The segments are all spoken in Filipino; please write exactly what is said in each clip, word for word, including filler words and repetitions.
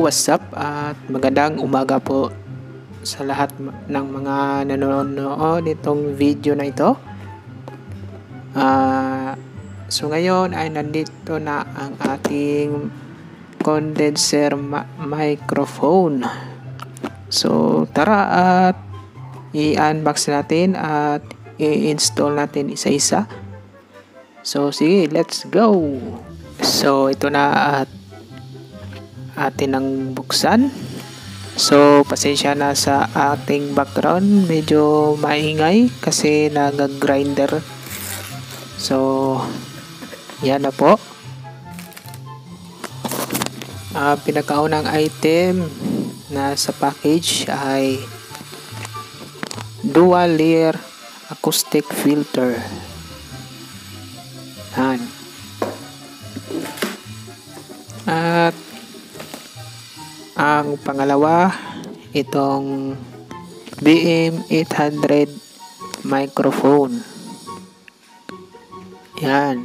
what's up at magandang umaga po sa lahat ng mga nanonood nitong video na ito. Uh, so ngayon ay nandito na ang ating condenser ma- microphone. So tara at i-unbox natin at i-install natin isa-isa. So sige, let's go! So ito na at atin ang buksan. So pasensya na sa ating background, medyo maingay kasi nag-grinder. So yan na po. Uh, pinakaunang item na sa package ay dual layer acoustic filter. Yan. At ang pangalawa, itong B M eight hundred microphone. Yan.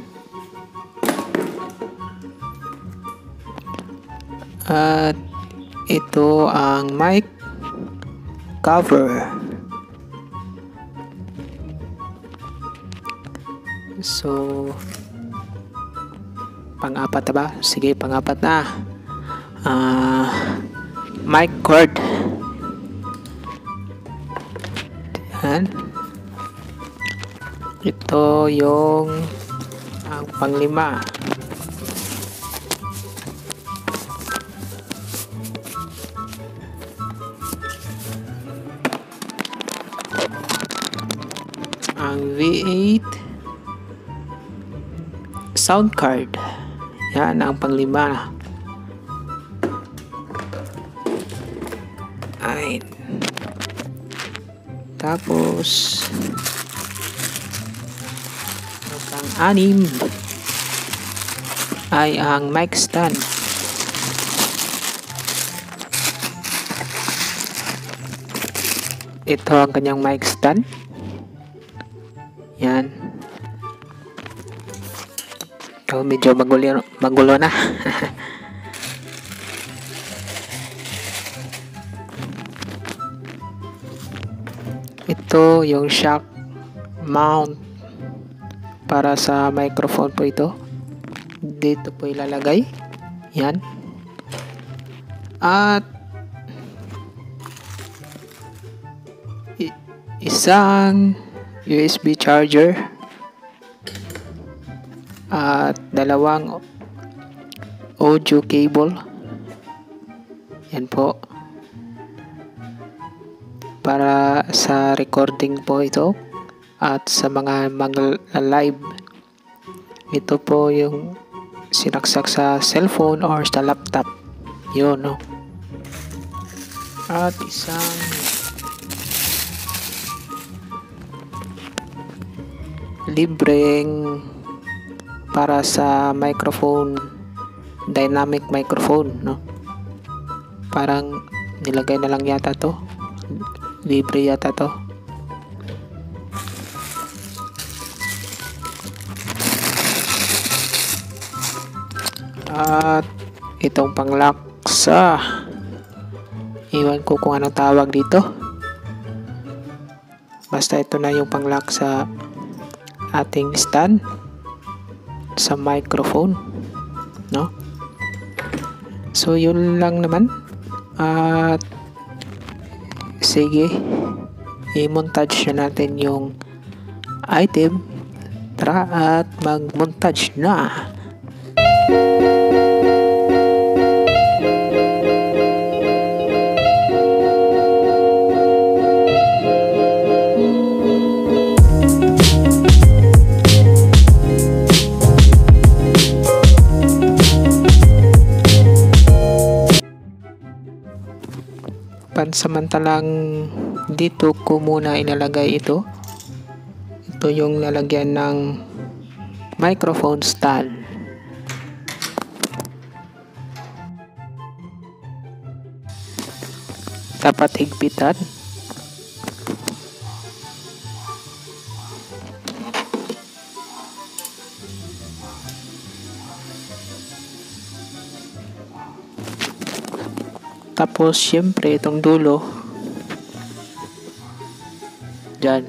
At ito ang mic cover. So pang-apat na ba? Sige, pang-apat na. Uh, mic cord. Yan. Ito yung ang panglima. Ang V eight sound card. Yan ang panglima. Ay. Tapos ang anim ay ang mic stand. Ito ang kanyang mic stand. Yan. So, medyo magulo, magulo na. Ito yung shock mount para sa microphone po ito. Dito po ilalagay. Yan. At isang U S B charger at dalawang audio cable. Yan po. Para sa recording po ito at sa mga mag-live. Ito po yung sinaksak sa cellphone or sa laptop. Yun, no? At isang libreng para sa microphone, dynamic microphone, no? Parang nilagay na lang yata to. Libre yata to. At itong pang-lock sa, iwan ko kung anong tawag dito. Basta ito na yung pang-lock sa ating stand sa microphone, no? So yun lang naman. At sige, i-montage na natin yung item. Tara at mag-montage na. Pansamantalang dito ko muna inalagay ito. Ito yung lalagyan ng microphone stand. Dapat higpitan. Tapos syempre itong dulo dyan.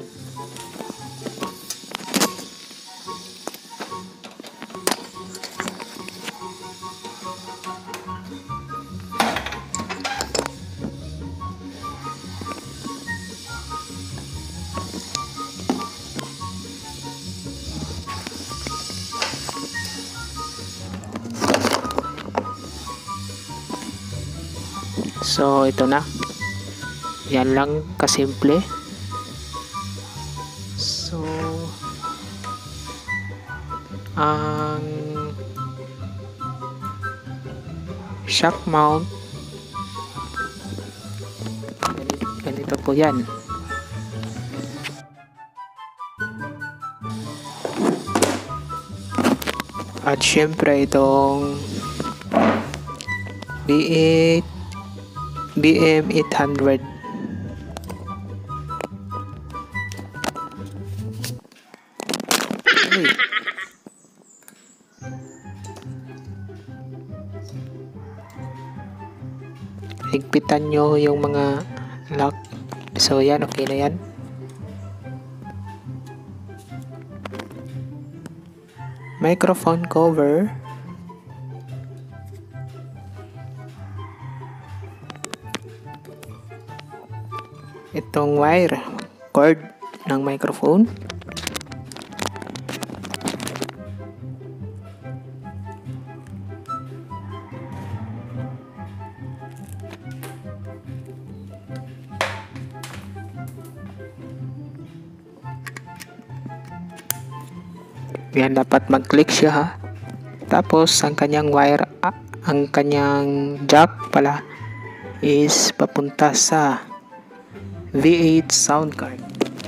So ito na, yan lang kasimple. So ang shock mount ganito, ganito po yan. At syempre itong B eight B M eight hundred. Uy. Higpitan nyo yung mga lock. So yan, okay na yan. Microphone cover. Itong wire cord ng microphone. Yan, dapat mag-click siya ha. Tapos ang kanyang wire, ah, ang kanyang jack pala is papunta sa V eight sound card.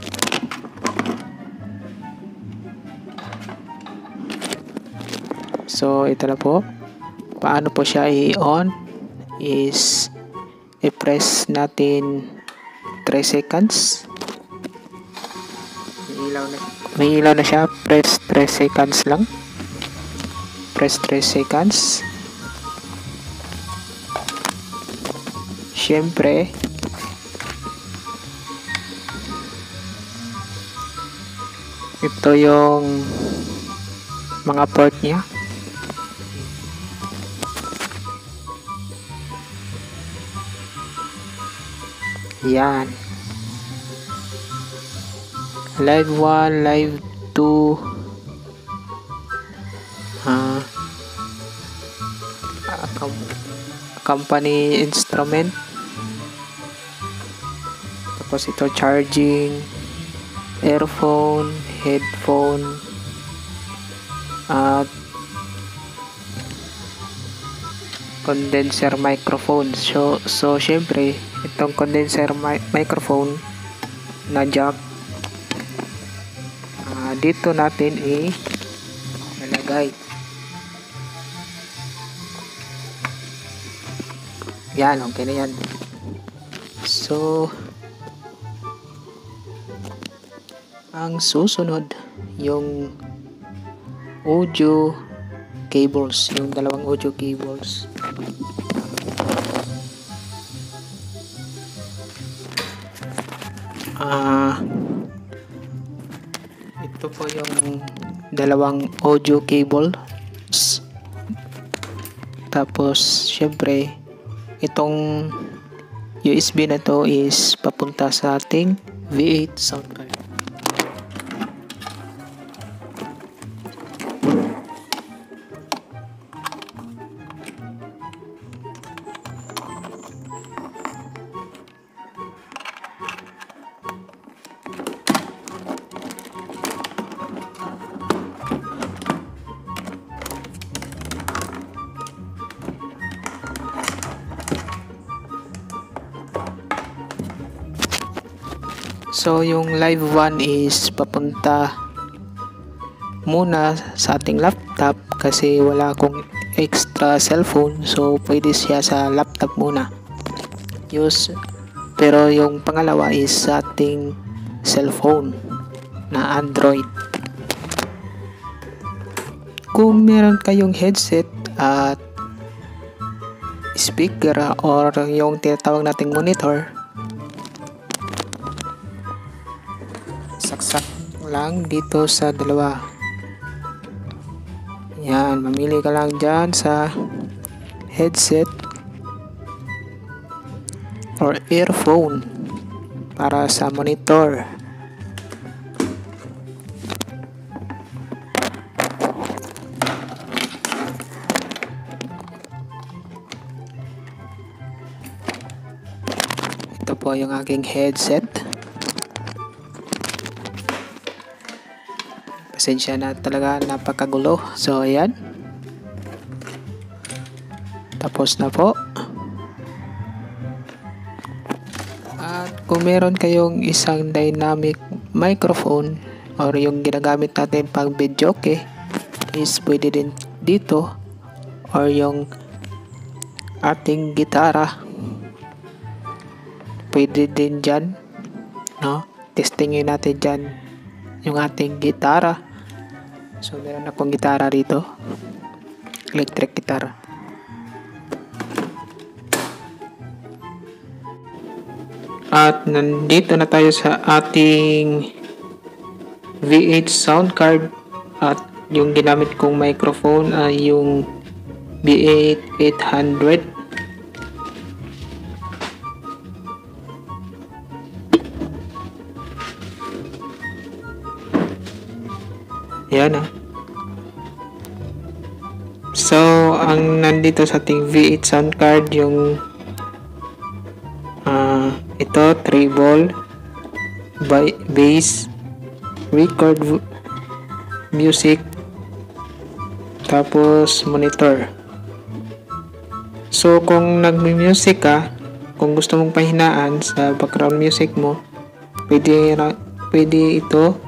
So ito na po. Paano po siya i-on is i-press natin three seconds. May ilaw na, may ilaw na siya. Press three seconds lang. Press three seconds. Siyempre ito yung mga port niya. Yan. Live one, live two. Uh, company instrument. Tapos ito charging, earphone, headphone, at condenser microphone. So, so syempre, itong condenser mi microphone na jack, uh, dito natin i-nalagay. Yan, okay na yan. So, ang susunod, yung audio cables, yung dalawang audio cables. Ah, uh, ito po yung dalawang audio cables. Tapos, syempre, itong U S B na to is papunta sa ating V eight sound card. So, yung live one is papunta muna sa ating laptop kasi wala akong extra cellphone. So, pwede siya sa laptop muna. Use. Pero yung pangalawa is sa ating cellphone na Android. Kung meron kayong headset at speaker or yung tinatawag nating monitor, saksak lang dito sa dalawa. Yan, mamili ka lang dyan sa headset or earphone para sa monitor. Ito po yung aking headset. Pasensya na talaga, napakagulo. So ayan, tapos na po. At kung meron kayong isang dynamic microphone or yung ginagamit natin pang video, okay, is pwede din dito, or yung ating gitara, pwede din dyan, no? Testingin natin dyan yung ating gitara. So meron akong gitara dito, electric guitar. At nandito na tayo sa ating V eight sound card, at yung ginamit kong microphone ay yung V eight eight hundred. Yan ah. So, ang nandito sa ating V eight sound card, yung uh, ito, treble, bass, record music, tapos monitor. So, kung nagmi-music ka, kung gusto mong pahinaan sa background music mo, pwede, pwede ito.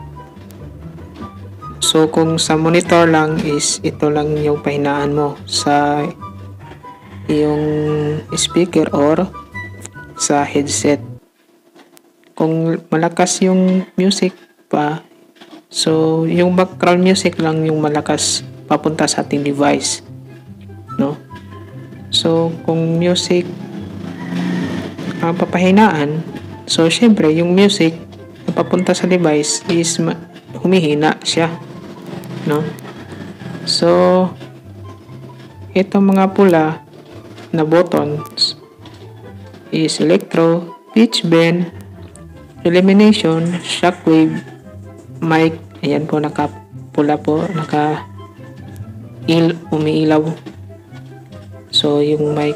So, kung sa monitor lang is ito lang yung pahinaan mo sa yung speaker or sa headset. Kung malakas yung music pa, so yung background music lang yung malakas papunta sa ating device, no? So, kung music ang papahinaan, so syempre yung music na papunta sa device is humihina siya, no? So, itong mga pula na buttons is electro, pitch bend, elimination, shockwave, mic. Ayan po, nakapula po, naka il umiilaw. So, yung mic,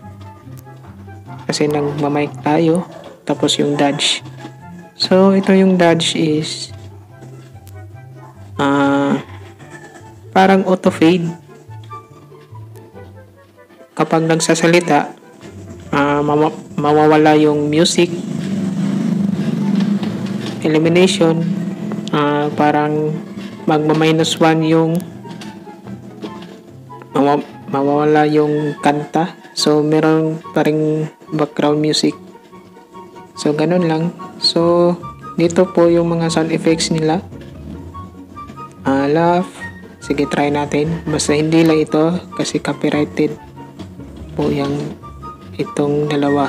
kasi nagma-mic tayo, tapos yung dodge. So, ito yung dodge is uh, parang auto fade. Kapag nagsasalita, uh, maw mawawala yung music. Elimination, uh, parang magma-minus one yung maw mawawala yung kanta. So, meron pa ring background music. So, ganun lang. So, dito po yung mga sound effects nila. Uh, laugh. Sige, try natin. Basta hindi lang ito kasi copyrighted po yung itong dalawa.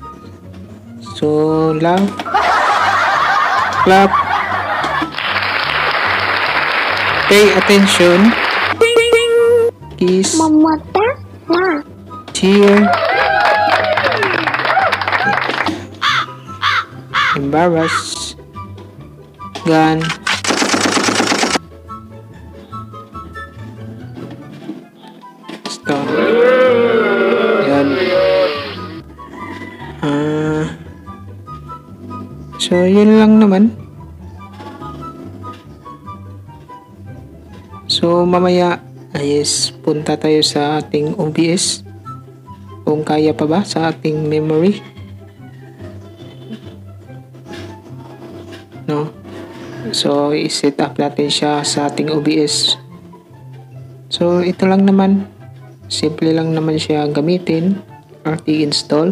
So, laugh. Clap. Pay attention. Kiss. Cheer. Embarrass. Gun. Stop. Yan. Uh, so, yun lang naman. So, mamaya, ayes, punta tayo sa ating O B S. Kung kaya pa ba sa ating memory. No? So, i-set up natin siya sa ating O B S. So, ito lang naman. Simple lang naman siya gamitin or i-install.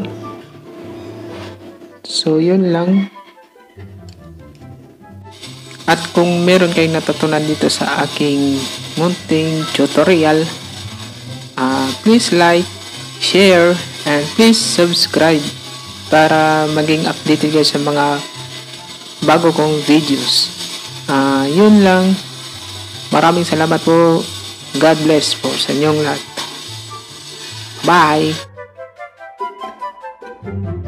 So, yun lang. At kung meron kayong natutunan dito sa aking munting tutorial, uh, please like, share, share, and please subscribe para maging updated kayo sa mga bago kong videos. Uh, yun lang. Maraming salamat po. God bless po sa inyong lahat. Bye!